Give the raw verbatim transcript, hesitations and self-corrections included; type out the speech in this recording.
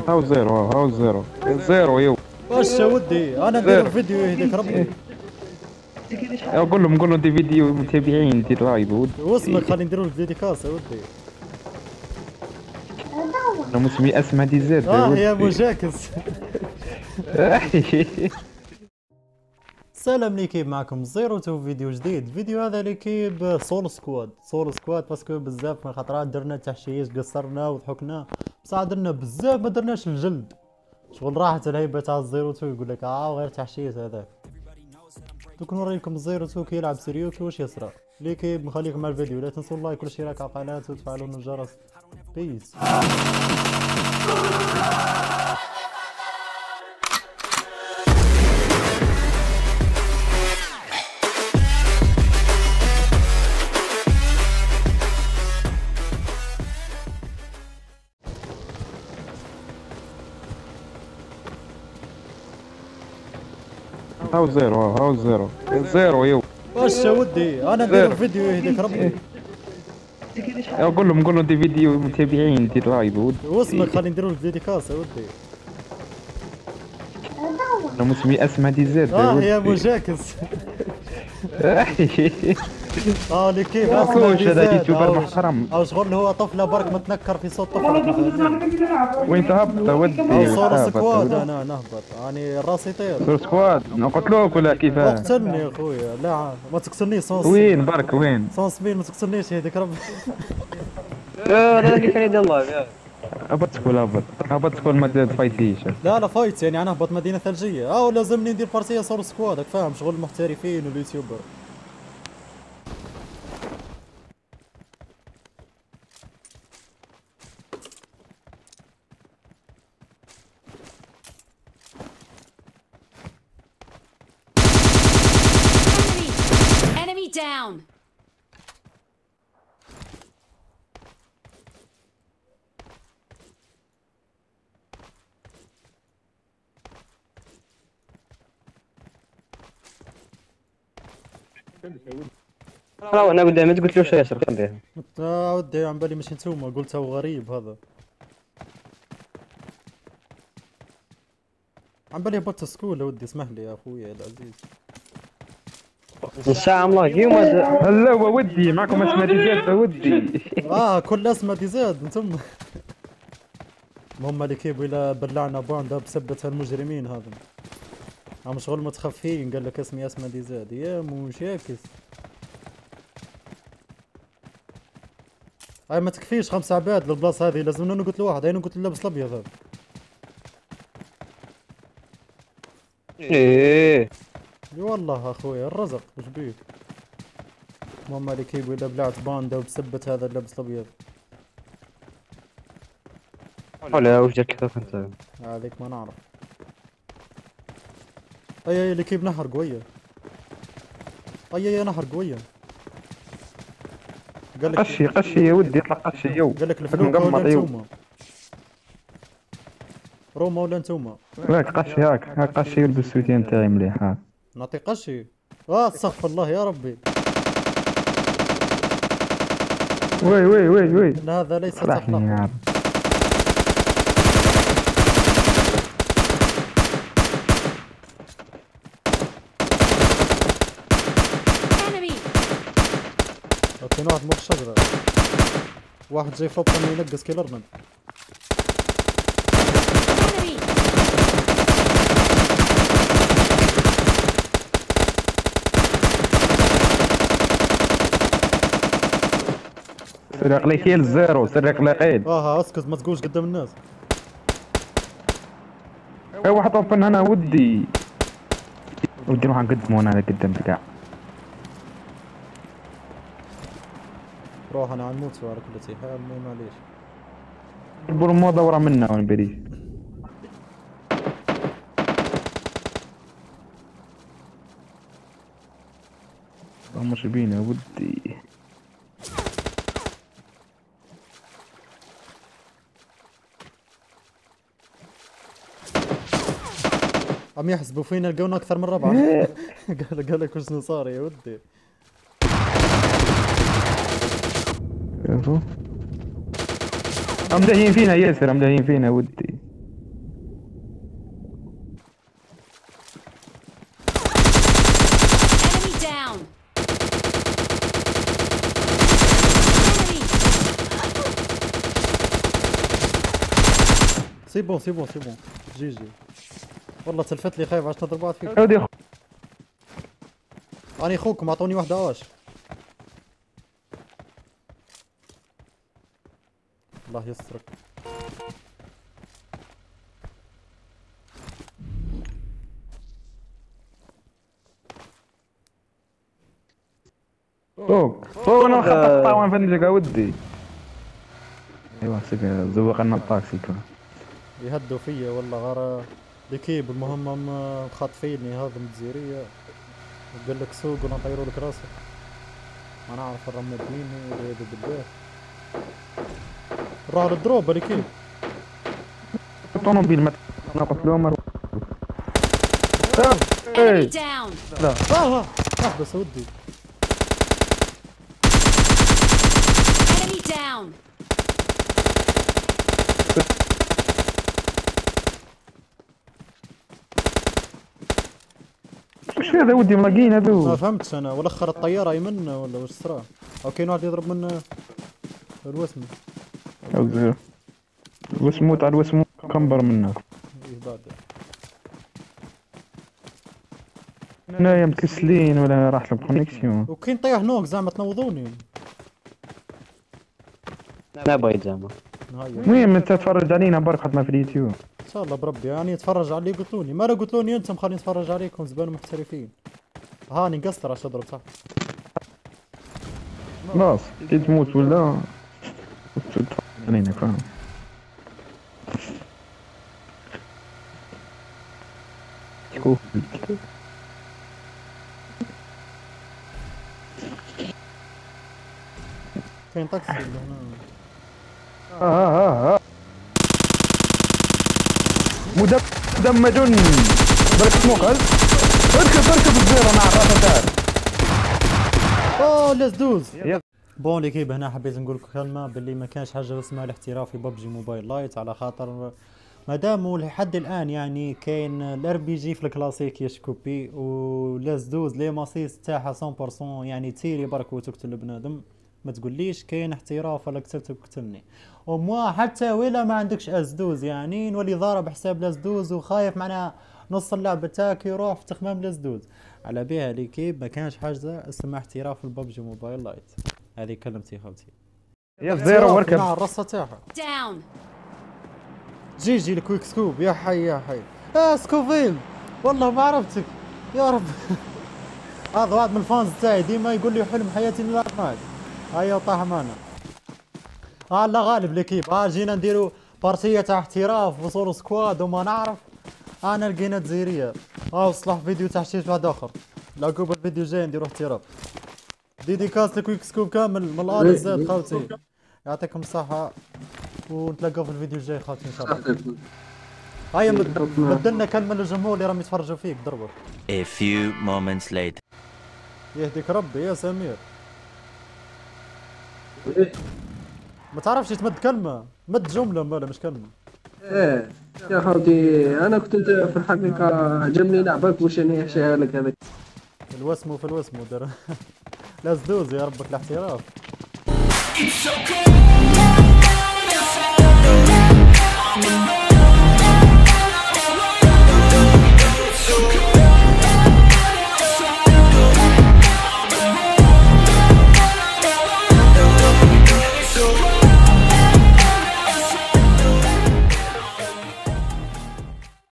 هاو زيرو، هاو زيرو زيرو يو. واش يا ودي انا ندير فيديو يهديك ربي. قول لهم قول لهم دي فيديو متابعين دير لايف ودي. واسمك خلي نديرو لك ديديكاس يا ودي. انا اسمي اسماء دي زاد يا اه يا ودي. مجاكس. سلام ليكيب، معكم زيرو تو فيديو جديد. فيديو هذا ليكيب سول سكواد سول سكواد باسكو بزاف من الخطرات درنا تحشيش قصرنا وضحكنا، بصح درنا بزاف ما درناش الجلد. شغل راحت الهيبه تاع زيرو تو يقول لك اه غير تحشيش هذاك. دوك نوريكم زيرو تو كي يلعب سيريوكي واش يصرى. ليكيب نخليكم مع الفيديو، لا تنسوا اللايك والاشتراك على القناه وتفعلون الجرس. بيس. هاو زيرو، هاو زيرو زيرو يو. واش يا ودي انا ندير فيديو يهديك ربي. قول لهم قول لهم دي فيديو متابعين دير لايف ودي. واسمك خلي نديرو لك ديديكاس يا ودي. انا اسمي اسماء دي زاد يا اه ودي. يا مجاكس. اه اللي كيف كوش هذا يوتيوبر محترم. او شغل هو طفله برك متنكر في صوت طفله. وين تهبط يا ودي؟ او صور سكواد انا نهبط يعني راسي يطير. صور سكواد نقتلوك ولا كيفاه؟ اقتلني يا خويا، لا ما تقتلنيش صوص. وين برك وين؟ صوص بين ما تقتلنيش يهديك ربي. لا لا اللي كان يدير الله. هبط تقول هبط هبط تقول ما تفايتليش. لا لا فايت يعني انا اهبط مدينه ثلجيه، اه لازمني ندير بارتيه صور سكواد راك فاهم، شغل المحترفين واليوتيوبر. Enemy down. راه انا قدامي قلت له شي ياسر خليه. انت ودي عم بالي ماشي نتوما، قلت هو غريب هذا. عم بالي هبطت سكول يا ودي، اسمح لي يا اخويا العزيز. الساعة الله اليوم هلا ودي معكم اسماء دي زاد يا ودي. اه كل اسمه دي زاد انتم. هم اللي كيبوا الى بلعنا باندا بسبة المجرمين هذا. هم شغل متخفين، قال لك اسمي اسمه دي زاد يا مشاكس. هاي ما تكفيش خمس عباد للبلاصه هذه، لازم نقتل واحد. هاي نقتل اللبس الابيض هذا. ايه اي والله اخويا الرزق وش بيك. هم اللي كيبوا الى بلعت باندا وبسبة هذا اللبس الابيض. ولا وش جاك كيفك انت؟ عليك ما نعرف. اي اي اللي كيب نهر قوية. اي اي نهر قوية. قال لك قشي قشي يا ودي يطلع قشي يو. قال لك الفلوكة ولا انتوما؟ روما ولا انتوما؟ هاك قشي هاك هاك قشي يلبس السويتين تاعي مليح. هاك نعطي قشي. اه استغفر الله يا ربي. وي وي وي وي ان هذا ليس صلحني يا اخلاق. عم. Enemy. كاين واحد موق الشجرة، واحد جاي فوق ينقص كيلرمان. Enemy. سرق لي كيل زيرو، سرق لي قيد. اه اسكت ما تقولش قدام الناس. اي واحد اوبن هنا ودي. ودي نروح نقدمه هنا قدام بقاع. روح انا عنموت على كل حال مو معليش. البرمو دورة منا وانا بريش. مش بينا ودي. عم يحسبوا فينا لقونا اكثر من ربعه. قال قال لك وش صار يا ودي. شوفوا عم داهين فينا ياسر، عم داهين فينا ودي. سي بون سي بون سي بون جي جي. والله تلفت لي خايف عشان نضرب بعض فيك. ودي خ- راني خوكم عطوني واحدة واش. الله يسترك. فوق فوق انا خطط طاوان فندق ودي. ايوا سيك زوق لنا الطاكسي كمان. يهدوا فيا والله غير ليكيب المهم هم خاطفيني هذا من الجزيرية. قال لك سوق ونطيروا لك راسك. ما نعرف الرمى بيني والعياذ بالله. راح للدروب ليكيب. طوموبيل ما ناقص له مر. Enemy ايه down. اه اه احبس ودي. Enemy down. وش هذا ودي ملاقين ما هذو. فهمتش انا والاخر الطيارة يمنا ولا واش صرا؟ او كاين واحد يضرب من الوسم. واسمو تاع الواسمو كمبر منا. ايه بعد. هنايا مكسلين ولا راح لهم كونيكسيون. وكاين طيح نوك زعما تنوضوني. لا بغيت زعما. هاي المهم انت تتفرج علينا برك حطنا في اليوتيوب. ان شاء الله بربي يعني يتفرج على اللي قلتولي ما لا قلتولي انتم خليني نتفرج عليكم زبالة محترفين. هاني قصر عشان اضرب صح. خلاص كي تموت ولا تتفرج علينا فاهم. شوف كاين طاكسي اللي هنا. اه اه اه مدم مدمج برك سموك هز. اركب اركب الزيرو مع الراسة تاعك. اوه ليتس دوز. يلا. بون ليكيب هنا حبيت نقول لكم كلمه باللي ما كانش حاجه اسمها الاحتراف في ببجي موبايل لايت على خاطر مادام لحد الان يعني كاين الار بي جي في الكلاسيك يشكوبي وليتس دوز لي ماسيس تاعها مية بالمية يعني تيري برك وتقتل بنادم. ما تقوليش كاين احتراف ولا قتلتك قتلني وموا حتى ولا ما عندكش اسدوز يعني نولي ضارب حساب لاسدوز وخايف معناها نص اللعبه تاعك يروح في تخمام لاسدوز. على بها ليكيب ما كانش حاجه اسمها احتراف في الببجي موبايل لايت. هذه كلمتي خوتي. يا زيرو واركب. مع الرصه تاعها. Down. جي جي الكويك سكوب يا حي يا حي. اه سكوفيل والله ما عرفتك يا رب. هذا واحد من الفانز تاعي ديما يقول لي حلم حياتي نلعب معك. هيا طاح معنا. اه لا غالب ليكيب. اه جينا نديرو بارتيه تاع احتراف وصور سكواد وما نعرف. انا لقينا جزيريه. اه وصلح فيديو تاع شي واحد اخر. لاقوب الفيديو جاي نديرو احتراف. ديديكاس لكويك سكوب كامل من الار الزاد خوتي. يعطيكم الصحة ونتلاقاو في الفيديو الجاي خوتي ان شاء الله. هيا بدلنا كلمة للجمهور اللي راهم يتفرجوا فيك ضربوا. A few moments later. يهديك ربي يا سمير. ما تعرفش تمد كلمة، مد جملة مالا مش كلمة. ايه يا خوتي انا كنت في الحقيقة عجبني لعبك واش انا حشاها لك هذاك. الوسمو في الوسمو دار. لا زدوز يا ربك الاحتراف. It's so good.